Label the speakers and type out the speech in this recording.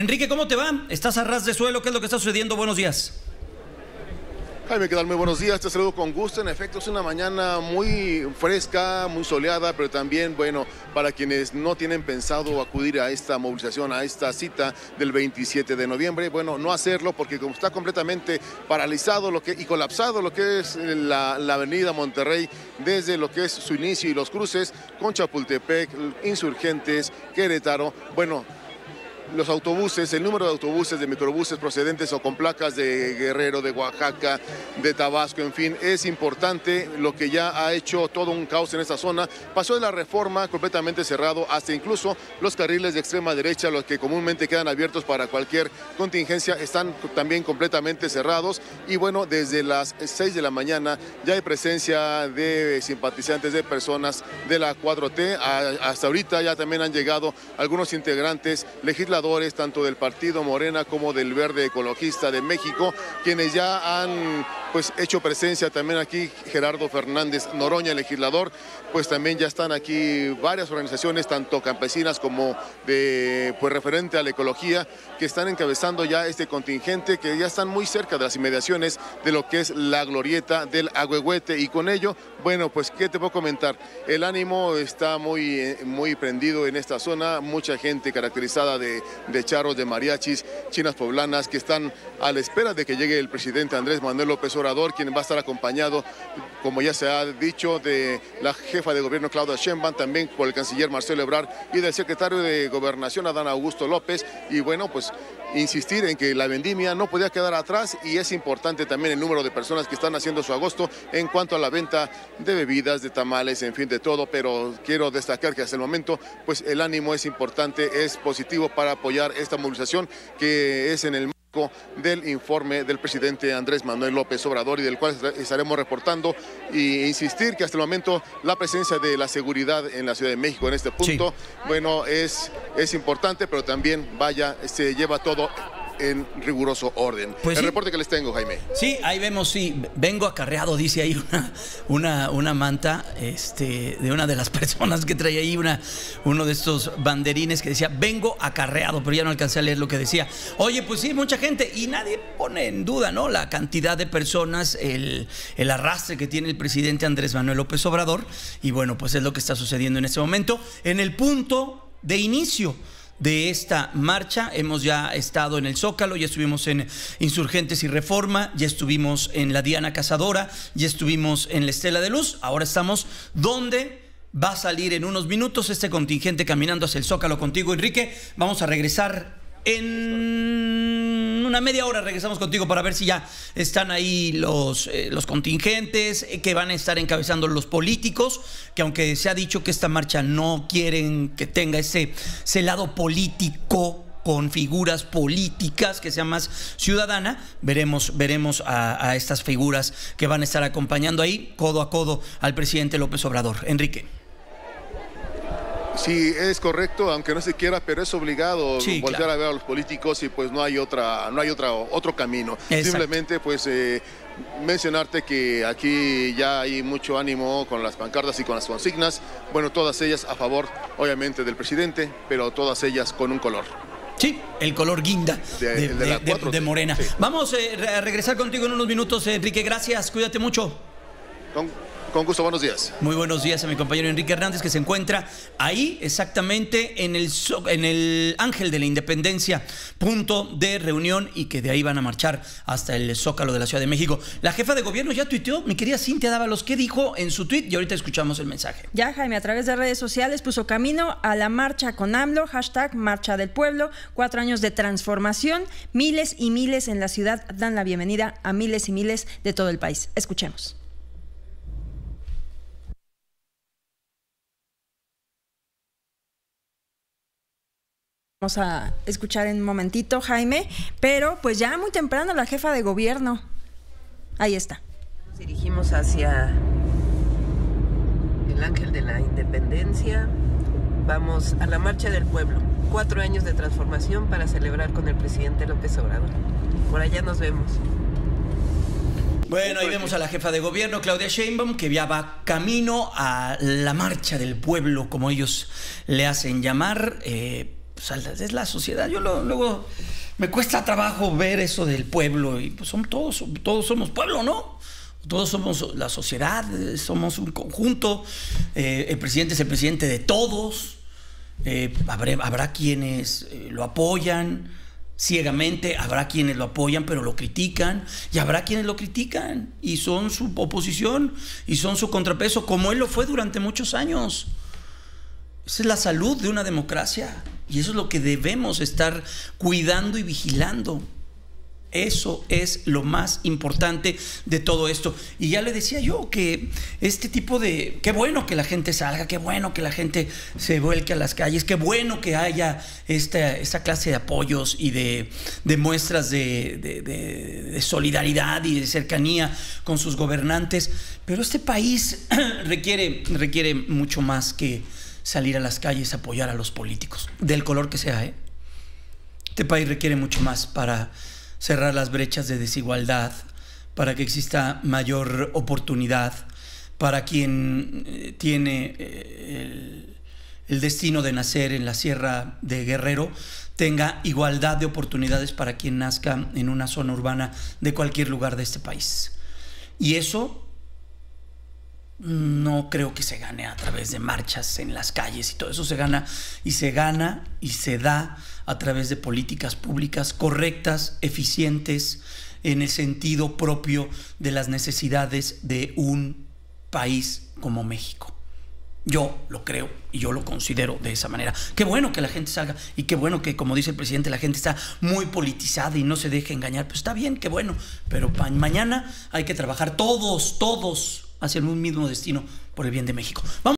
Speaker 1: Enrique, ¿cómo te va? ¿Estás a ras de suelo? ¿Qué es lo que está sucediendo? Buenos días.
Speaker 2: Jaime, ¿qué tal? Muy buenos días, te saludo con gusto. En efecto, es una mañana muy fresca, muy soleada, pero también, bueno, para quienes no tienen pensado acudir a esta movilización, a esta cita del 27 de noviembre, bueno, no hacerlo porque como está completamente paralizado y colapsado lo que es la avenida Monterrey, desde lo que es su inicio y los cruces con Chapultepec, Insurgentes, Querétaro, bueno, los autobuses, el número de autobuses, de microbuses procedentes o con placas de Guerrero, de Oaxaca, de Tabasco, en fin, es importante lo que ya ha hecho todo un caos en esta zona. Pasó de la Reforma completamente cerrado hasta incluso los carriles de extrema derecha, los que comúnmente quedan abiertos para cualquier contingencia, están también completamente cerrados. Y bueno, desde las 6 de la mañana ya hay presencia de simpatizantes, de personas de la 4T. Hasta ahorita ya también han llegado algunos integrantes legisladores, tanto del partido Morena como del Verde Ecologista de México, quienes ya han hecho presencia también aquí. Gerardo Fernández Noroña, legislador, pues también ya están aquí varias organizaciones, tanto campesinas como de referente a la ecología, que están encabezando ya este contingente, que ya están muy cerca de las inmediaciones de lo que es la glorieta del Ahuehuete. Y con ello, bueno, pues qué te puedo comentar, el ánimo está muy prendido en esta zona, mucha gente caracterizada de charros, de mariachis, chinas poblanas, que están a la espera de que llegue el presidente Andrés Manuel López Obrador, quien va a estar acompañado, como ya se ha dicho, de la jefa de gobierno Claudia Sheinbaum, también por el canciller Marcelo Ebrard y del secretario de Gobernación Adán Augusto López. Y bueno, pues insistir en que la vendimia no podía quedar atrás, y es importante también el número de personas que están haciendo su agosto en cuanto a la venta de bebidas, de tamales, en fin, de todo. Pero quiero destacar que hasta el momento pues el ánimo es importante, es positivo para apoyar esta movilización, que es en el del informe del presidente Andrés Manuel López Obrador, y del cual estaremos reportando. E insistir que hasta el momento la presencia de la seguridad en la Ciudad de México en este punto, sí, bueno, es importante, pero también se lleva todo en riguroso orden. Pues el reporte que les tengo, Jaime.
Speaker 1: Sí, ahí vemos, sí, vengo acarreado, dice ahí una manta de una de las personas que traía ahí uno de estos banderines que decía vengo acarreado, pero ya no alcancé a leer lo que decía. Oye, pues sí, mucha gente, y nadie pone en duda, ¿no?, la cantidad de personas, el arrastre que tiene el presidente Andrés Manuel López Obrador. Y bueno, pues es lo que está sucediendo en este momento en el punto de inicio de esta marcha. Hemos ya estado en el Zócalo, ya estuvimos en Insurgentes y Reforma, ya estuvimos en la Diana Cazadora, ya estuvimos en la Estela de Luz. Ahora estamos donde va a salir en unos minutos este contingente caminando hacia el Zócalo contigo, Enrique. Vamos a regresar en una media hora, regresamos contigo para ver si ya están ahí los contingentes que van a estar encabezando los políticos, que aunque se ha dicho que esta marcha no quieren que tenga ese lado político, con figuras políticas, que sea más ciudadana, veremos a estas figuras que van a estar acompañando ahí codo a codo al presidente López Obrador. Enrique.
Speaker 2: Sí, es correcto, aunque no se quiera, pero es obligado, sí, volver, claro, a ver a los políticos, y pues no hay otro camino. Exacto. Simplemente pues mencionarte que aquí ya hay mucho ánimo con las pancartas y con las consignas. Bueno, todas ellas a favor, obviamente, del presidente, pero todas ellas con un color.
Speaker 1: Sí, el color guinda de Morena. Sí. Vamos a regresar contigo en unos minutos, Enrique. Gracias, cuídate mucho.
Speaker 2: Con gusto, buenos días.
Speaker 1: Muy buenos días a mi compañero Enrique Hernández, que se encuentra ahí exactamente en el Ángel de la Independencia, punto de reunión, y que de ahí van a marchar hasta el Zócalo de la Ciudad de México. La jefa de gobierno ya tuiteó, mi querida Cintia Dávalos, ¿qué dijo en su tuit? Y ahorita escuchamos el mensaje.
Speaker 3: Ya, Jaime, a través de redes sociales puso camino a la marcha con AMLO, hashtag Marcha del Pueblo, 4 años de transformación, miles y miles en la ciudad dan la bienvenida a miles y miles de todo el país. Escuchemos. Vamos a escuchar en un momentito, Jaime, pero pues ya muy temprano la jefa de gobierno. Ahí está.
Speaker 4: Nos dirigimos hacia el Ángel de la Independencia. Vamos a la Marcha del Pueblo. 4 años de transformación para celebrar con el presidente López Obrador. Por allá nos vemos.
Speaker 1: Bueno, ahí vemos a la jefa de gobierno, Claudia Sheinbaum, que ya va camino a la Marcha del Pueblo, como ellos le hacen llamar. sea, es la sociedad. Yo luego me cuesta trabajo ver eso del pueblo, y pues todos somos pueblo, ¿no? Todos somos la sociedad, somos un conjunto. El presidente es el presidente de todos. Habrá quienes lo apoyan ciegamente, habrá quienes lo apoyan pero lo critican, y habrá quienes lo critican y son su oposición y son su contrapeso, como él lo fue durante muchos años. Esa es la salud de una democracia, y eso es lo que debemos estar cuidando y vigilando. Eso es lo más importante de todo esto. Y ya le decía yo que este tipo de... Qué bueno que la gente salga, qué bueno que la gente se vuelque a las calles, qué bueno que haya esta clase de apoyos y de muestras de solidaridad y de cercanía con sus gobernantes. Pero este país requiere mucho más que salir a las calles a apoyar a los políticos, del color que sea, ¿eh? Este país requiere mucho más para cerrar las brechas de desigualdad, para que exista mayor oportunidad para quien tiene el destino de nacer en la Sierra de Guerrero, tenga igualdad de oportunidades para quien nazca en una zona urbana de cualquier lugar de este país. Y eso no creo que se gane a través de marchas en las calles y todo eso. Se gana y se da a través de políticas públicas correctas, eficientes, en el sentido propio de las necesidades de un país como México. Yo lo creo y yo lo considero de esa manera. Qué bueno que la gente salga, y qué bueno que, como dice el presidente, la gente está muy politizada y no se deje engañar. Pues está bien, qué bueno, pero mañana hay que trabajar todos hacia un mismo destino por el bien de México. Vamos.